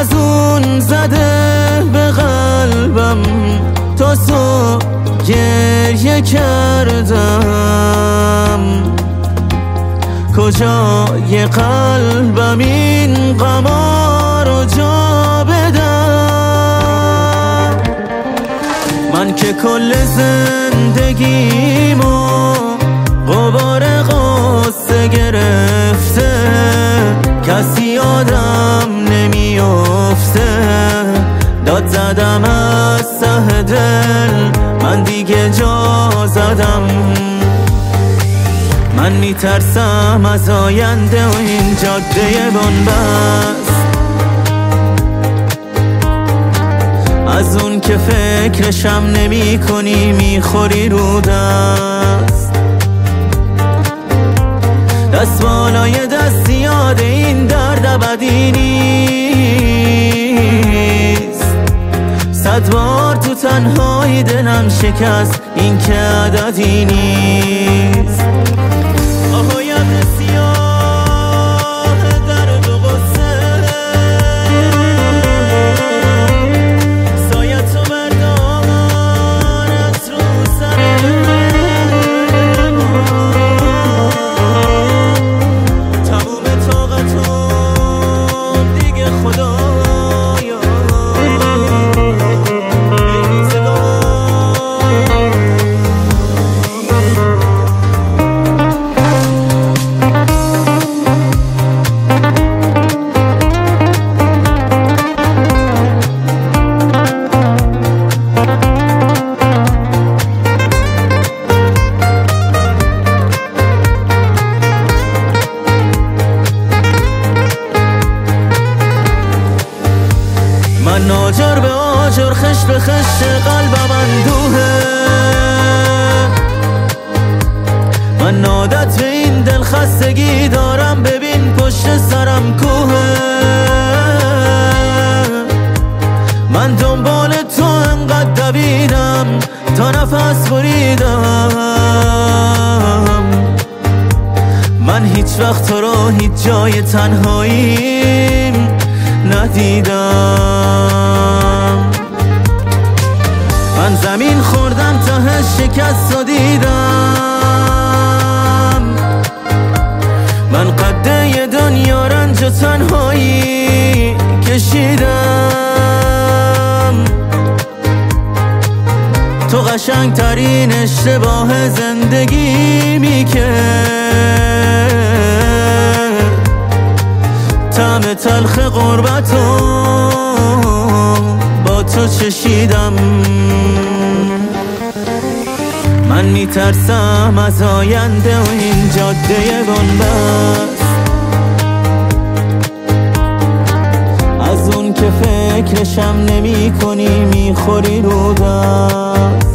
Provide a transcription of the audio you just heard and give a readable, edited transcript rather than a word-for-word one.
از اون زده به قلبم تا صبح گریه کردم. کجای قلبم این غما رو جا بدم؟ من که کل زندگیمو غبار غصه گرفته، کسی آدم نمیافته. داد زدم از ته دل، من دیگه جا زدم. من میترسم از آینده و این جاده بنبست، از اون که فکرشم نمی کنی میخوری رو دست. دست بالای دست یاد این درد ابدی نیست. 100 بار تو تنهایی دلم شکست، این که عددی نیست. آهایم سیاه درد و غصه، سایت رو بردارت رو سر تموم طاقتم دیگه خدایا. من آجر به آجر، خش به خش، قلبم اندوهه. من عادت به این دل خستگی دارم، ببین پشت سرم کوهه. من دنبال تو انقدر دویدم تا نفس بریدم. من هیچ وقت تو رو هیچ جای تنهاییم ندیدم. من زمین خوردم ته شکست و دیدم. من قده دنیا رنج و تنهایی کشیدم. تو قشنگ ترین اشتباه زندگیمی که طعم تلخ غربتو با تو چشیدم. من میترسم از آینده و این جاده بنبست، از اون که فکرشم نمی کنی میخوری رو دست.